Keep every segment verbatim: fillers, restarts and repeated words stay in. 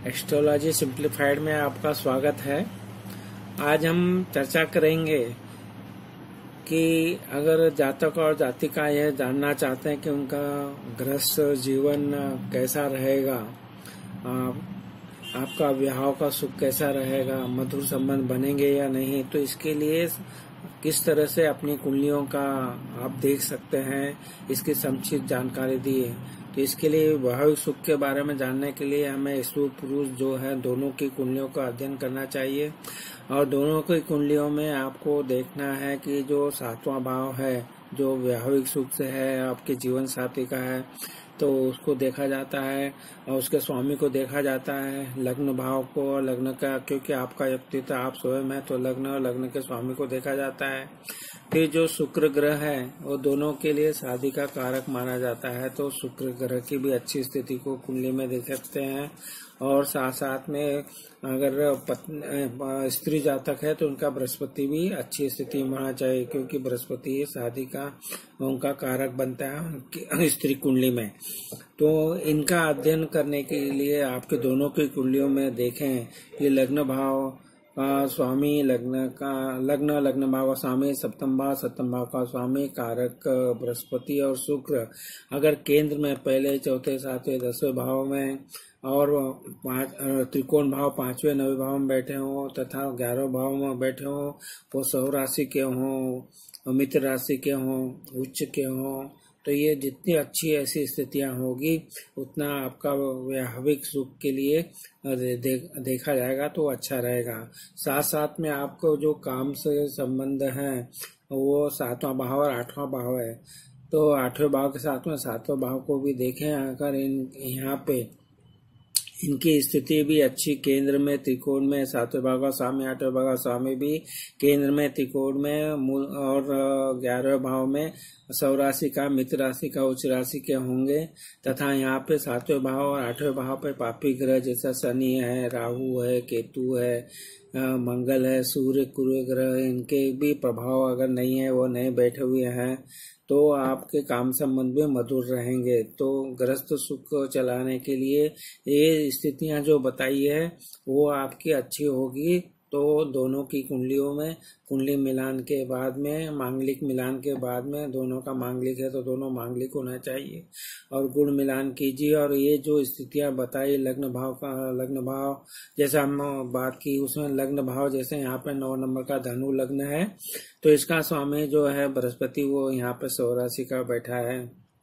Astrology simplified में आपका स्वागत है। आज हम चर्चा करेंगे कि अगर जातक और जातिका यह जानना चाहते हैं कि उनका गृहस्थ जीवन कैसा रहेगा, आपका विवाह का सुख कैसा रहेगा, मधुर संबंध बनेंगे या नहीं, तो इसके लिए किस तरह से अपनी कुंडलियों का आप देख सकते हैं, इसकी समुचित जानकारी दी है। तो इसके लिए वैवाहिक सुख के बारे में जानने के लिए हमें स्त्री पुरुष जो है दोनों की कुंडलियों का अध्ययन करना चाहिए। और दोनों की कुंडलियों में आपको देखना है कि जो सातवां भाव है जो वैवाहिक सुख से है, आपके जीवन साथी का है, तो उसको देखा जाता है और उसके स्वामी को देखा जाता है। लग्न भाव को और लग्न का, क्योंकि आपका व्यक्तित्व आप स्वयं है, तो लग्न और लग्न के स्वामी को देखा जाता है। फिर जो शुक्र ग्रह है वो दोनों के लिए शादी का कारक माना जाता है, तो शुक्र ग्रह की भी अच्छी स्थिति को कुंडली में देख सकते हैं। और साथ साथ में अगर स्त्री जातक है तो उनका बृहस्पति भी अच्छी स्थिति में होना चाहिए, क्योंकि बृहस्पति शादी का उनका कारक बनता है स्त्री कुंडली में। तो इनका अध्ययन करने के लिए आपके दोनों की कुंडलियों में देखें कि लग्न भाव का स्वामी, लग्न का लग्न लग्न भाव का स्वामी, सप्तम भाव सप्तम भाव का स्वामी कारक बृहस्पति और शुक्र अगर केंद्र में पहले चौथे सातवें दसवें भाव में और पांच त्रिकोण भाव पांचवें नवे भाव में बैठे हों तथा ग्यारह भाव में बैठे हों, वो सौ राशि के हों, मित्र राशि के हों, उच्च के हों, तो ये जितनी अच्छी ऐसी स्थितियां होगी उतना आपका वैवाहिक सुख के लिए दे, देखा जाएगा तो अच्छा रहेगा। साथ साथ में आपको जो काम से संबंध है वो सातवां भाव और आठवां भाव है, तो आठवें भाव के साथ में सातवें भाव को भी देखें। अगर इन यहाँ पे इनकी स्थिति भी अच्छी केंद्र में त्रिकोण में सातवें भाव का स्वामी, आठवें भाव का स्वामी भी केंद्र में त्रिकोण में मूल और ग्यारहवें भाव में सौ राशि का, मित्र राशि का, उच्च राशि के होंगे तथा यहाँ पे सातवें भाव और आठवें भाव पे पापी ग्रह जैसा शनि है, राहु है, केतु है, मंगल है, सूर्य, कुरु ग्रह, इनके भी प्रभाव अगर नहीं है, वो नहीं बैठे हुए हैं, तो आपके काम संबंध में मधुर रहेंगे। तो गृहस्थ सुख चलाने के लिए ये स्थितियां जो बताई है वो आपकी अच्छी होगी। तो दोनों की कुंडलियों में कुंडली मिलान के बाद में, मांगलिक मिलान के बाद में, दोनों का मांगलिक है तो दोनों मांगलिक होना चाहिए और गुण मिलान कीजिए। और ये जो स्थितियां बताई लग्न भाव का, लग्न भाव जैसा हम बात की उसमें लग्न भाव जैसे यहाँ पे नौ नंबर का धनु लग्न है, तो इसका स्वामी जो है बृहस्पति वो यहाँ पे सौ राशि का बैठा है,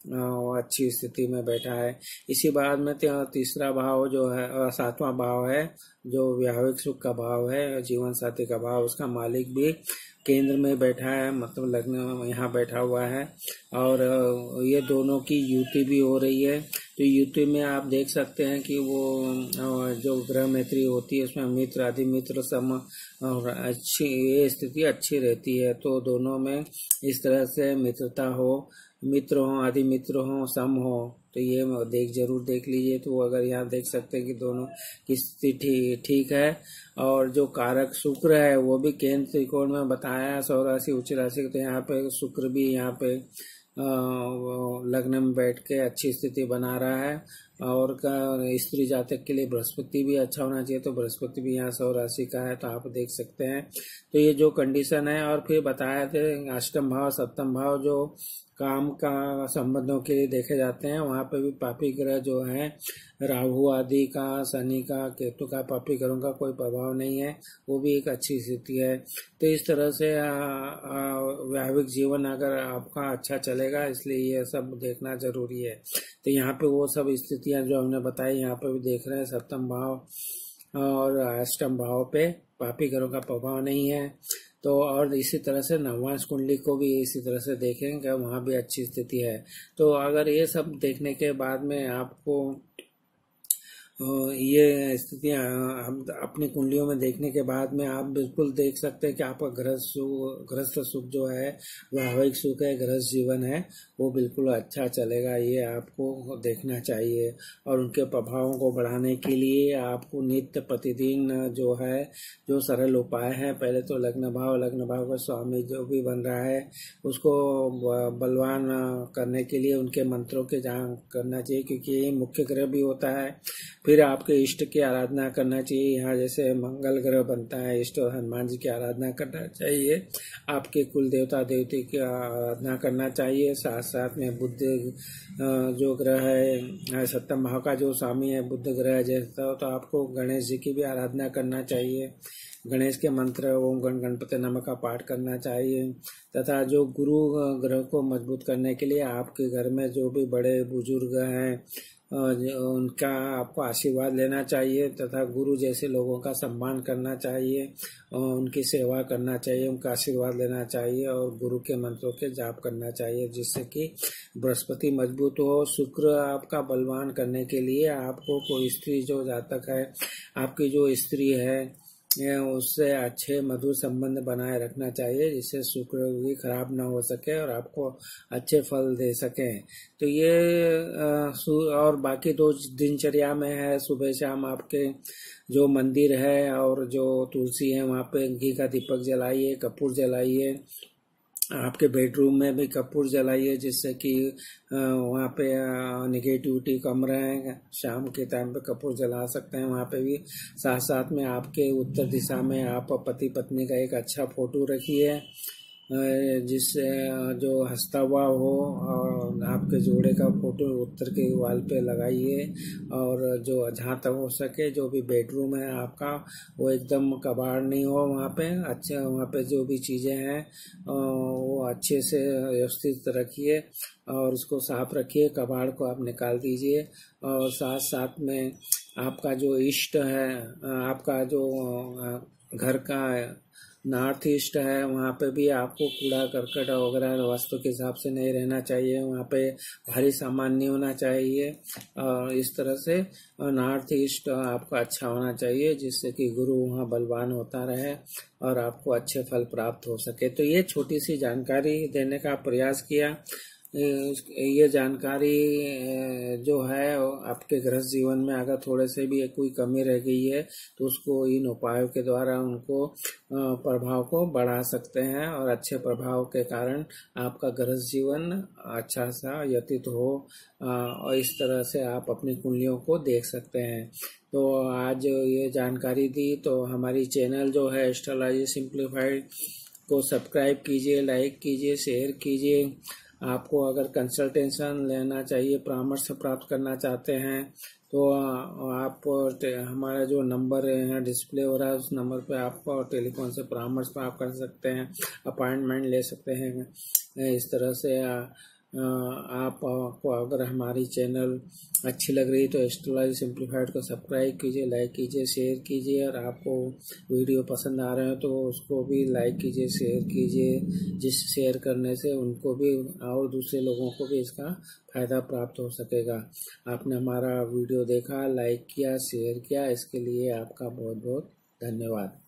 अच्छी स्थिति में बैठा है। इसी बाद में तीसरा भाव जो है, सातवां भाव है जो वैवाहिक सुख का भाव है, जीवन साथी का भाव, उसका मालिक भी केंद्र में बैठा है, मतलब लग्न यहाँ बैठा हुआ है। और ये दोनों की युति भी हो रही है, तो युति में आप देख सकते हैं कि वो जो ग्रह मैत्री होती है उसमें मित्र आदि मित्र सम और अच्छी ये स्थिति अच्छी रहती है। तो दोनों में इस तरह से मित्रता हो, मित्र हो, आदि मित्र हो, सम हो, तो ये देख जरूर देख लीजिए। तो अगर यहाँ देख सकते हैं कि दोनों की स्थिति ठीक है। और जो कारक शुक्र है वो भी केंद्र त्रिकोण में बताया सौ राशि उच्च राशि, तो यहाँ पे शुक्र भी यहाँ पे लग्न में बैठ के अच्छी स्थिति बना रहा है। और स्त्री जातक के लिए बृहस्पति भी अच्छा होना चाहिए, तो बृहस्पति भी यहाँ सौ राशि का है, तो आप देख सकते हैं। तो ये जो कंडीशन है, और फिर बताया थे अष्टम भाव सप्तम भाव जो काम का संबंधों के लिए देखे जाते हैं, वहाँ पे भी पापी ग्रह जो है राहु आदि का, शनि का, केतु का, पापी ग्रहों का कोई प्रभाव नहीं है, वो भी एक अच्छी स्थिति है। तो इस तरह से वैवाहिक जीवन अगर आपका अच्छा चलेगा, इसलिए ये सब देखना जरूरी है। तो यहाँ पे वो सब स्थितियां जो हमने बताई यहाँ पे भी देख रहे हैं, सप्तम भाव और अष्टम भाव पे पापी ग्रहों का प्रभाव नहीं है। तो और इसी तरह से नववांश कुंडली को भी इसी तरह से देखेंगे, वहाँ भी अच्छी स्थिति है। तो अगर ये सब देखने के बाद में आपको ये स्थितियां हम अपनी कुंडलियों में देखने के बाद में आप बिल्कुल देख सकते हैं कि आपका गृहस्थ सुख गृहस्थ सुख जो है, वैवाहिक सुख है, गृहस्थ जीवन है, वो बिल्कुल अच्छा चलेगा। ये आपको देखना चाहिए। और उनके प्रभावों को बढ़ाने के लिए आपको नित्य प्रतिदिन जो है जो सरल उपाय है, पहले तो लग्न भाव लग्न भाव का स्वामी जो भी बन रहा है उसको बलवान करने के लिए उनके मंत्रों के जान करना चाहिए, क्योंकि ये मुख्य ग्रह भी होता है। फिर आपके इष्ट की आराधना करना चाहिए। यहाँ जैसे मंगल ग्रह बनता है इष्ट, और हनुमान जी की आराधना करना चाहिए। आपके कुल देवता देवती की आराधना करना चाहिए। साथ साथ में बुद्ध जो ग्रह है, सप्तम भाव का जो स्वामी है बुद्ध ग्रह जैसा, तो आपको गणेश जी की भी आराधना करना चाहिए। गणेश के मंत्र ओम गण गणपति नमः का पाठ करना चाहिए। तथा जो गुरु ग्रह को मजबूत करने के लिए आपके घर में जो भी बड़े बुजुर्ग हैं उनका आपको आशीर्वाद लेना चाहिए, तथा गुरु जैसे लोगों का सम्मान करना चाहिए, उनकी सेवा करना चाहिए, उनका आशीर्वाद लेना चाहिए और गुरु के मंत्रों के जाप करना चाहिए, जिससे कि बृहस्पति मजबूत हो। शुक्र आपका बलवान करने के लिए आपको कोई स्त्री जो जातक है, आपकी जो स्त्री है उससे अच्छे मधुर संबंध बनाए रखना चाहिए, जिससे शुक्र भी खराब ना हो सके और आपको अच्छे फल दे सके। तो ये और बाकी दो दिनचर्या में है, सुबह शाम आपके जो मंदिर है और जो तुलसी है वहाँ पे घी का दीपक जलाइए, कपूर जलाइए। आपके बेडरूम में भी कपूर जलाइए, जिससे कि वहाँ पे निगेटिविटी कम रहे। शाम के टाइम पे कपूर जला सकते हैं वहाँ पे भी। साथ साथ में आपके उत्तर दिशा में आप पति पत्नी का एक अच्छा फोटो रखिए, जिससे जो हंसता हुआ हो, और आपके जोड़े का फोटो उत्तर के वाल पे लगाइए। और जो जहाँ तक हो सके जो भी बेडरूम है आपका वो एकदम कबाड़ नहीं हो, वहाँ पे अच्छा वहाँ पे जो भी चीज़ें हैं वो अच्छे से व्यवस्थित रखिए और उसको साफ रखिए। कबाड़ को आप निकाल दीजिए। और साथ साथ में आपका जो इष्ट है, आपका जो घर का नॉर्थ ईस्ट है, वहाँ पे भी आपको कूड़ा करकट वगैरह वास्तु के हिसाब से नहीं रहना चाहिए। वहाँ पे भारी सामान नहीं होना चाहिए। और इस तरह से नॉर्थ ईस्ट आपका अच्छा होना चाहिए, जिससे कि गुरु वहाँ बलवान होता रहे और आपको अच्छे फल प्राप्त हो सके। तो ये छोटी सी जानकारी देने का प्रयास किया। ये जानकारी जो है आपके गृहस्थ जीवन में अगर थोड़े से भी कोई कमी रह गई है तो उसको इन उपायों के द्वारा उनको प्रभाव को बढ़ा सकते हैं और अच्छे प्रभाव के कारण आपका गृहस्थ जीवन अच्छा सा व्यतीत हो। और इस तरह से आप अपनी कुंडलियों को देख सकते हैं। तो आज ये जानकारी दी, तो हमारी चैनल जो है एस्ट्रोलॉजी सिंप्लीफाइड को सब्सक्राइब कीजिए, लाइक कीजिए, शेयर कीजिए। आपको अगर कंसल्टेशन लेना चाहिए, परामर्श प्राप्त करना चाहते हैं तो आप हमारा जो नंबर है डिस्प्ले हो रहा है उस नंबर पे आप टेलीफोन से परामर्श प्राप्त कर सकते हैं, अपॉइंटमेंट ले सकते हैं। इस तरह से आपको अगर हमारी चैनल अच्छी लग रही तो एस्ट्रोलॉजी सिंप्लीफाइड को सब्सक्राइब कीजिए, लाइक कीजिए, शेयर कीजिए। और आपको वीडियो पसंद आ रहे हो तो उसको भी लाइक कीजिए, शेयर कीजिए, जिस शेयर करने से उनको भी और दूसरे लोगों को भी इसका फायदा प्राप्त हो सकेगा। आपने हमारा वीडियो देखा, लाइक किया, शेयर किया, इसके लिए आपका बहुत बहुत धन्यवाद।